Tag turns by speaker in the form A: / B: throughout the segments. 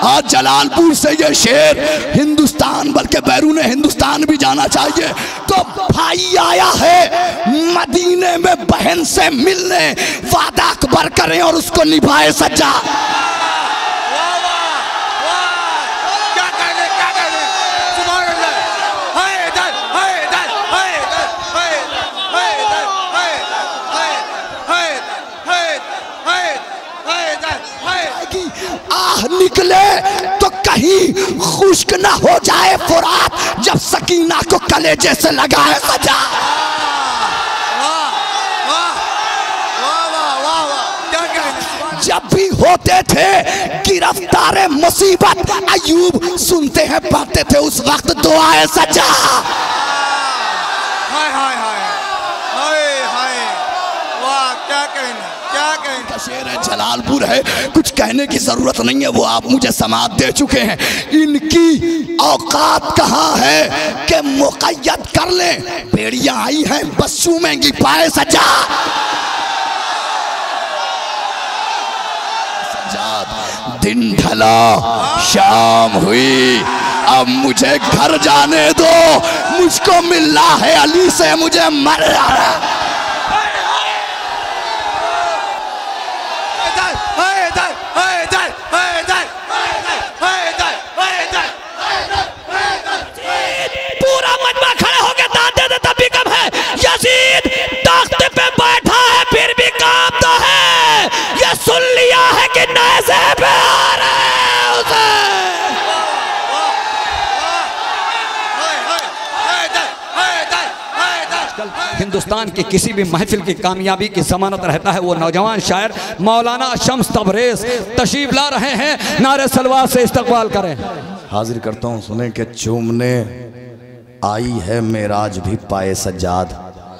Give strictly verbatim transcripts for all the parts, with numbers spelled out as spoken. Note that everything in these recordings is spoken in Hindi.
A: आज जलालपुर से ये शेर हिंदुस्तान बल्कि बैरून हिंदुस्तान भी जाना चाहिए। तो भाई आया है मदीने में बहन से मिलने, वादा अकबर करें और उसको निभाए सच्चा। आह निकले तो कहीं खुश्क ना हो जाए फुरात, जब सकीना को कलेजे से लगाए सजा। जब भी होते थे गिरफ्तार मुसीबत, अयूब सुनते हैं पढ़ते थे उस वक्त दुआए सजा।
B: हाय हाय हाय हाय हाय, वाह क्या कहना, क्या कहना।
A: शेर है, जलालपुर है, कुछ कहने की जरूरत नहीं है, वो आप मुझे समात दे चुके हैं। इनकी औकात कहाँ है कि मुक़य्यद कर ले, बेड़ियां आई हैं बस चूमेंगी पाए सजा। दिन ढला शाम हुई, अब मुझे घर जाने दो, मुझको मिलना है अली से, मुझे मर रहा। पूरा मजमा खड़ा हो गया, दाद दे तब भी कम है। यजीद तख्त पे बैठा है फिर भी काम तो है, ये सुन लिया है कि नैज़े पे आ रहे हैं उसे।
C: हिंदुस्तान की किसी भी महफिल की कामयाबी की जमानत रहता है वो नौजवान शायर मौलाना शम्स तबरेज़ तशरीफ ला रहे हैं, नारे सलवार से इस्तकबाल करें।
A: हाजिर करता हूँ, सुने के चूमने आई है मेराज भी पाए सज्जाद।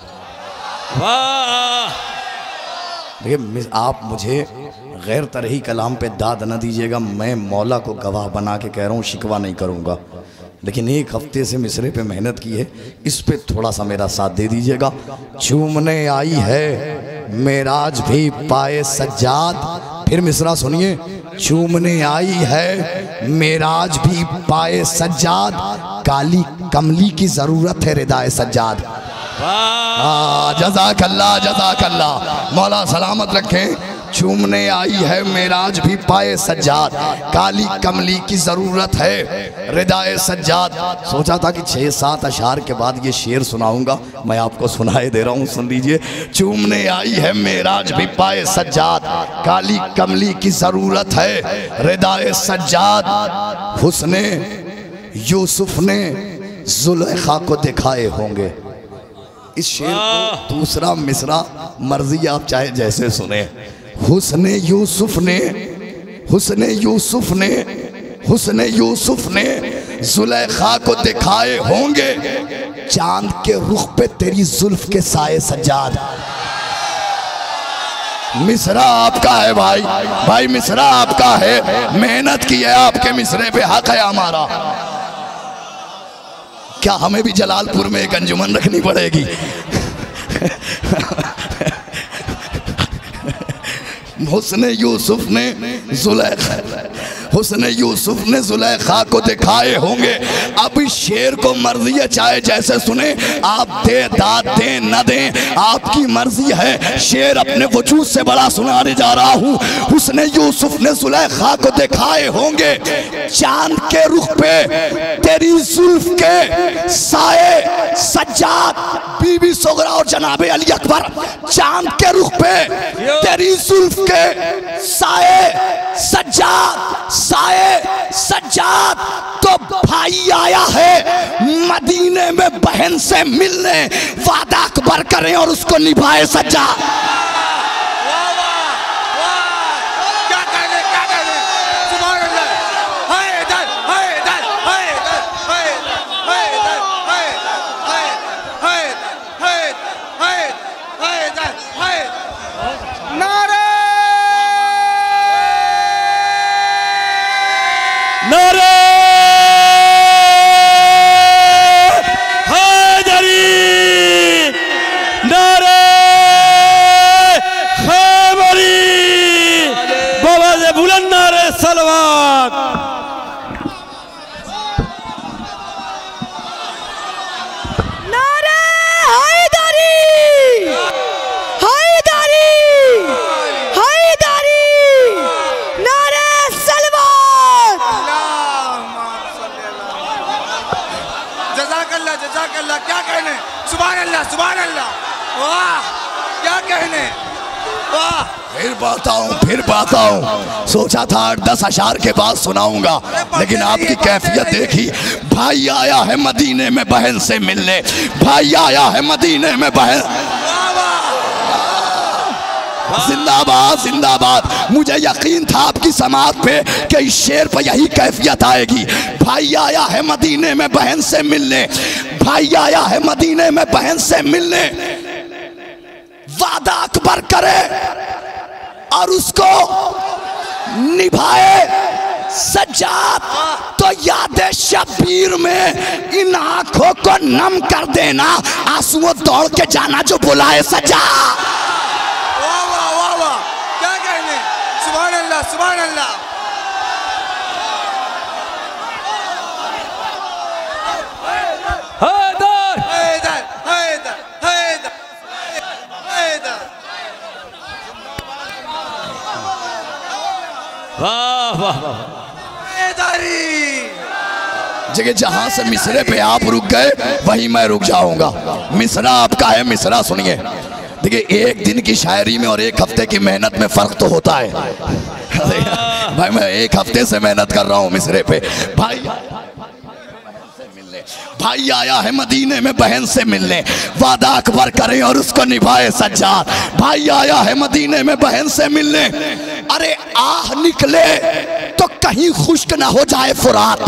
C: वाह,
A: देखिए आप मुझे गैर तरही कलाम पे दाद न दीजिएगा, मैं मौला को गवाह बना के कह रहा हूँ, शिकवा नहीं करूँगा, लेकिन एक हफ्ते से मिसरे पे मेहनत की है, इस पे थोड़ा सा मेरा साथ दे दीजिएगा। चूमने आई है मेराज भी पाए सज्जाद, फिर मिसरा सुनिए। चूमने आई है मेराज भी पाए सज्जाद, काली कमली की जरूरत है रिदाए सज्जाद। जज़ाकल्लाह जज़ाकल्लाह, मौला सलामत रखें। चूमने आई है मेराज भी पाए सज्जाद, काली कमली की ज़रूरत है रिदाए सज्जाद। सोचा था कि छः सात अशार के बाद ये शेर सुनाऊंगा, मैं आपको सुनाए दे रहा हूँ, सुन लीजिए। चूमने आई है मेराज भी पाए सज्जाद, काली कमली की ज़रूरत है रिदाए सज्जाद। हुस्ने यूसुफ ने जुलेखा को दिखाए होंगे। इस शेर को दूसरा मिसरा मर्जी आप चाहे जैसे सुने। हुस्ने यूसुफ ने हुस्ने यूसुफ ने हुस्ने यूसुफ ने जुलेखा को दिखाए होंगे, चांद के रुख पे तेरी जुल्फ के साए सज्जाद। मिसरा आपका है भाई, भाई मिसरा आपका है, मेहनत की है, आपके मिसरे पे हक है हमारा। क्या हमें भी जलालपुर में एक अंजुमन रखनी पड़ेगी? हुस्ने यूसुफ ने जुलेखा हुस्ने यूसुफ ने जुलेखा को दिखाए होंगे। अब इस शेर को मर्जी है चाहे जैसे सुने, आप दे दाद दें न दें आपकी मर्जी है। शेर अपने वजूद से बड़ा सुनाने जा रहा हूँ। हुस्ने यूसुफ ने जुलेखा को दिखाए होंगे, चांद के रुख पे तेरी जुल्फ के साए सज्जाद। बीबी सुगरा और जनाबे अली अकबर, चांद के रुख पे तेरी जुल्फ के साए सज्जाद, साए सज्जाद। तो भाई आया है मदीने में बहन से मिलने, वादा अकबर करें और उसको निभाए सज्जाद।
D: नारे हैदरी, नारे हैदरी, बाबा से बुलंद नारे सलवात।
B: अल्लाह, क्या कहने, सुभान अल्लाह, सुभान अल्लाह, वाह क्या कहने, वाह।
A: फिर बात आऊं फिर बात आऊं सोचा था आठ दस अशार के बाद सुनाऊंगा, लेकिन आपकी कैफियत देखी। भाई आया है मदीने में बहन से मिलने, भाई आया है मदीने में बहन, जिंदाबाद जिंदाबाद। मुझे यकीन था आपकी समात पे कि इस शेर पर यही कैफियत आएगी। भाई आया है मदीने में बहन से मिलने, भाई आया है मदीने में बहन से मिलने, वादा अकबर करे और उसको निभाए सज्जाद। तो याद शबीर में इन आंखों को नम कर देना, आंसुओं दौड़ के जाना जो बुलाए सज्जाद।
B: वाह वाह वाह वाह, क्या कहने, सुभान अल्लाह, सुभान अल्लाह।
C: हैदर
B: हैदर हैदर हैदर हैदर,
C: वाह वाह वाह।
B: हैदरी।
A: जगह जहां से मिसरे पे आप रुक गए वहीं मैं रुक जाऊंगा। मिसरा आपका है, मिसरा सुनिए। देखिए, एक दिन की शायरी में और एक हफ्ते की मेहनत में फर्क तो होता है। भाई मैं एक हफ्ते से मेहनत कर रहा हूँ मिसरे पे। भाई भाई आया है मदीने में बहन से मिलने, वादा अकबर करें और उसको निभाए सज्जाद। भाई आया है मदीने में बहन से मिलने, अरे आह निकले तो कहीं खुश्क ना हो जाए फुरात।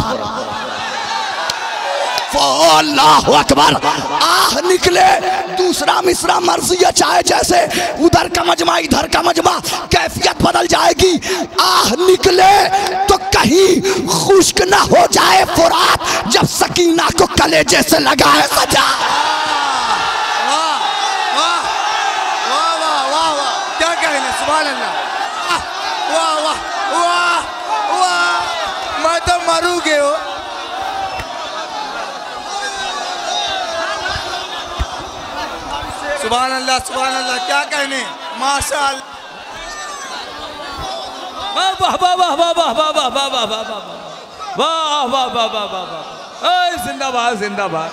A: अल्लाहु अकबर, आह निकले। दूसरा मिसरा मर्जी चाहे जैसे, उधर का मजमा इधर का मजमा, कैफियत बदल जाएगी। आह निकले तो कहीं खुश्क ना हो जाए फुरात, जब सकीना को कलेजे से लगाए सजा।
B: वाह वाह वाह वाह वाह वाह, क्या कहने, सुभान अल्लाह, वाह वाह वाह वाह। मैं तो मरूंगे हो। सुभान अल्लाह, सुभान अल्लाह, क्या कहने, माशाअल्लाह।
C: वाह वाह वाह वाह वाह वाह वाह वाह वाह वाह वाह वाह वाह वाह वाह वाह, जिंदाबाद जिंदाबाद।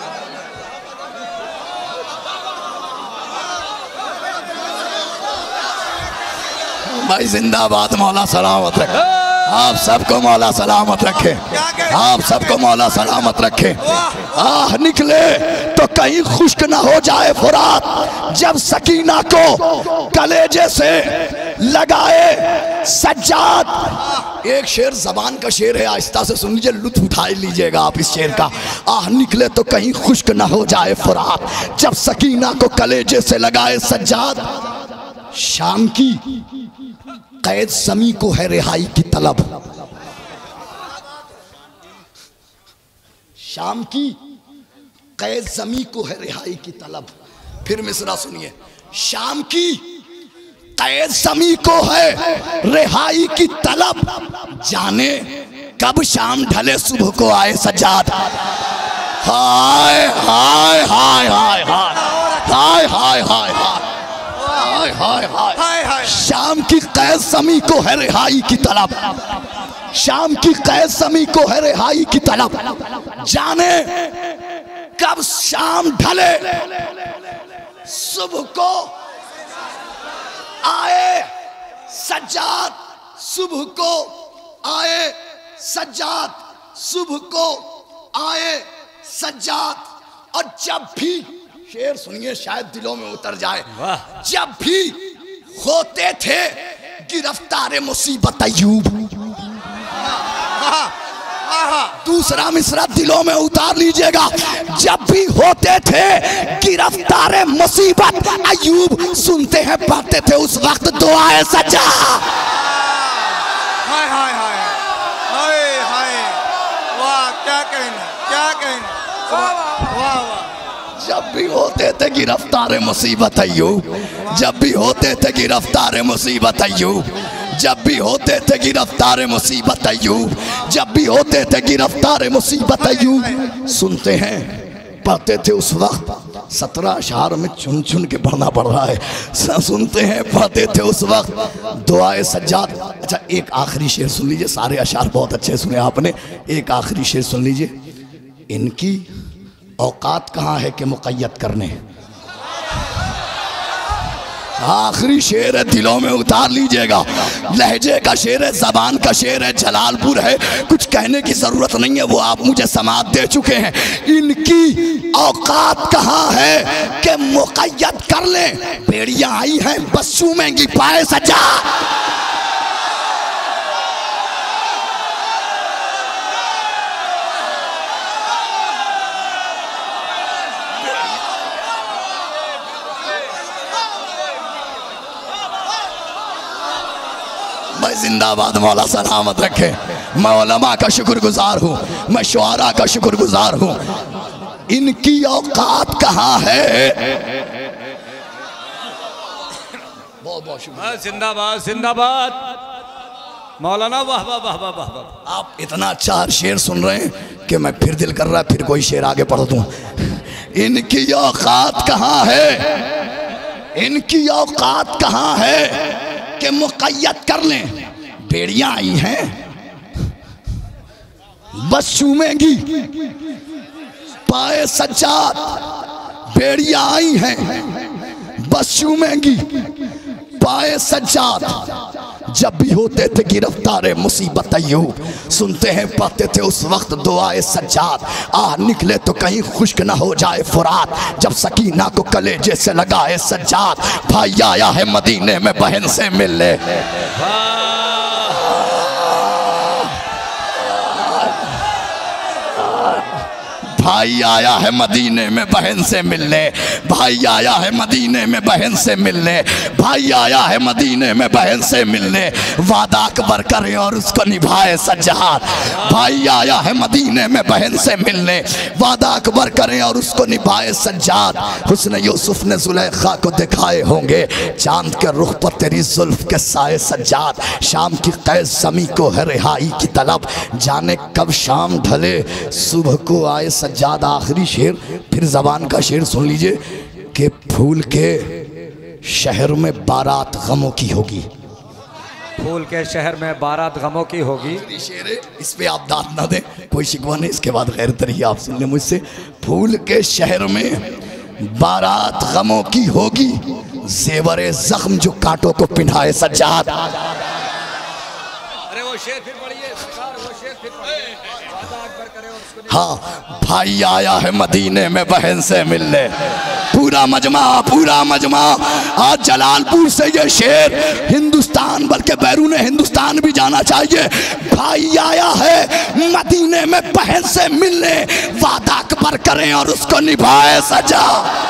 A: भाई जिंदाबाद, मौला सलामत रखे आप सबको, मौला सलामत रखे आप सबको, मौला सलामत रखे। आह निकले तो कहीं खुश्क ना हो जाए फुरात, जब सकीना को कलेजे से लगाए सज्जाद। एक शेर जबान का शेर है, आहिस्ता से सुन लीजिए, लुत्फ उठा लीजिएगा आप इस शेर का। आह निकले तो कहीं खुश्क ना हो जाए फुरात, जब सकीना को कलेजे से लगाए सज्जाद। शाम की कैद समी को है रिहाई की तलब, शाम की कैद समी को है रिहाई की तलब। फिर मिसरा सुनिए, शाम की कैद समी को है रिहाई की तलब, जाने कब शाम ढले सुबह को आए सज्जाद। हाय हाय हाय हाय हाय हाय हाय हाय हाय हाय हाय हाय। शाम की कैद समी को है रिहाई की तलब, शाम की कैद समी को है रिहाई की तलब, जाने कब शाम ढले सुबह को आए सज्जाद, सुबह को आए सज्जाद, सुबह को आए सज्जाद। और जब भी, शेर सुनिए शायद दिलों में उतर जाए, जब भी होते थे गिरफ्तार मुसीबत अय्यूब। दूसरा मिसरा दिलों में उतार लीजिएगा, जब भी होते थे गिरफ्तार मुसीबत अय्यूब, सुनते हैं पढ़ते थे उस वक्त दुआए सज्जा।
B: हाय हाय हाय हाय हाय, वाह क्या कहना, क्या कहना, वाह वाह।
A: जब भी होते थे गिरफ्तार मुसीबत अय्यूब, जब भी होते थे गिरफ्तार मुसीबत अय्यूब, जब भी होते थे गिरफ्तार मुसीबत अय्यूब, जब भी होते थे गिरफ्तार मुसीबत अय्यूब, सुनते हैं पढ़ते थे उस वक्त। सत्रह अशार में चुन चुन के पढ़ना पड़ रहा है, सुनते हैं पढ़ते थे उस वक्त दुआए सज्जाद। अच्छा एक आखिरी शेर सुन लीजिए, सारे अशार बहुत अच्छे सुने आपने, एक आखिरी शेर सुन लीजिए। इनकी औकात कहाँ है कि मुक़य्यद करने। आखिरी शेर है, दिलों में उतार लीजिएगा। लहजे का शेर है, जबान का शेर है, जलालपुर है, कुछ कहने की जरूरत नहीं है, वो आप मुझे समात दे चुके हैं। इनकी औकात कहाँ है कि मुक़य्यद कर ले। बेड़ियां आई हैं बस चूमेंगी पाए सजा। मैं जिंदाबाद, मौला सलामत रखे। मैं उलमा का शुक्रगुजार हूँ, मैं शुआरा का शुक्रगुजार हूँ। इनकी औकात कहाँ है। बहुत बहुत शुक्रिया।
C: जिंदाबाद जिंदाबाद मौलाना, वाह वाह वाह वाह वाह वाह।
A: आप इतना अच्छा शेर सुन रहे हैं कि मैं फिर दिल कर रहा है फिर कोई शेर आगे पढ़ दूं। इनकी औकात कहाँ है, इनकी औकात कहाँ है कि मुक़य्यद कर लें। बेड़ियां आई हैं बस चूमेंगी पाए सज्जाद। बेड़ियां आई हैं बस चूमेंगी पाए सज्जाद। जब भी होते थे गिरफ्तार मुसीबत अय्यूब, सुनते हैं पढ़ते थे उस वक्त दुआए सज्जाद। आह निकले तो कहीं खुश्क ना हो जाए फुरात, जब सकीना को कलेजे से लगाए सज्जाद। भाई आया है मदीने में बहन से मिलने। भाई आया है मदीने में बहन से मिलने, भाई आया है मदीने में बहन से मिलने, भाई आया है मदीने में बहन से मिलने। वादा अकबर करे और उसको निभाए सज्जाद। भाई आया है मदीने में बहन से मिलने, वादा अकबर करे और उसको निभाए सज्जाद। हुस्न यूसुफ ने जुलेखा को दिखाए होंगे, चांद के रुख पर तेरी जुल्फ के साए सज्जाद। शाम की कैद समी को है रिहाई की तलब, जाने कब शाम ढले सुबह को आए सज्जाद। आखिरी शेर फिर जबान का शेर सुन लीजिए कि फूल के शहर में बारात गमों की होगी।
C: फूल के शहर में बारात गमों की होगी।
A: शेर है, इस पे आप दांत ना दें, कोई शिकवा नहीं। इसके बाद गैर तरीके आप सुन लें मुझसे। फूल के शहर में बारात गमों की होगी, जेवरे जख्म जो कांटों को पिन्हाए सज्जाद।
C: अरे वो शेर फिर पढ़िए, वो शेर फिर पढ़िए।
A: हाँ, भाई आया है मदीने में बहन से मिलने। पूरा मजमा पूरा मजमा आज जलालपुर से ये शेर हिंदुस्तान बल्कि बैरून हिंदुस्तान भी जाना चाहिए। भाई आया है मदीने में बहन से मिलने, वादा अकबर करें और उसको निभाए सजा।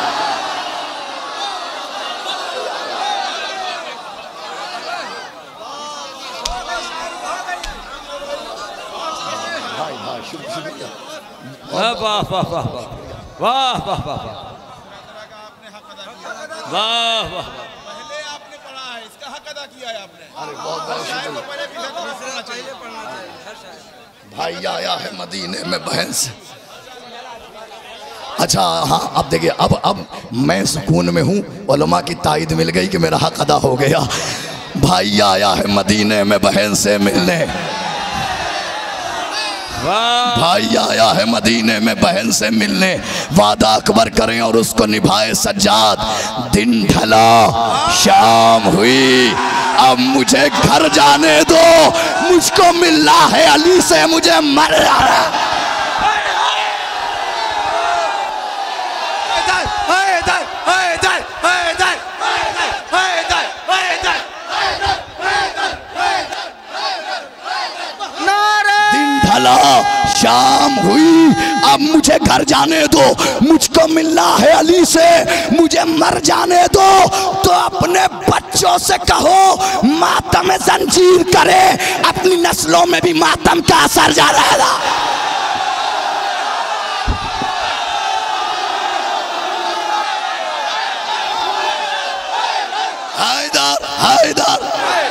C: वाह वाह वाह वाह वाह वाह वाह वाह वाह।
B: पहले आपने पढ़ा है, इसका हक अदा किया है आपने।
A: अरे बहुत बहुत शुक्रिया। भाई आया है मदीने में बहन से। अच्छा हाँ, अब देखिए, अब अब मैं सुकून में हूँ, उलमा की ताईद मिल गई कि मेरा हक अदा हो गया। भाई आया है मदीने में बहन से मिलने, भाई आया है मदीने में बहन से मिलने, वादा अकबर करें और उसको निभाए सज्जाद। दिन ढला शाम हुई, अब मुझे घर जाने दो, मुझको मिलना है अली से, मुझे मर जाना। शाम हुई, अब मुझे घर जाने दो, मुझको मिलना है अली से, मुझे मर जाने दो। तो अपने बच्चों से कहो मातम जंजीर करे, अपनी नस्लों में भी मातम का असर जा रहेगा। हैदर हैदर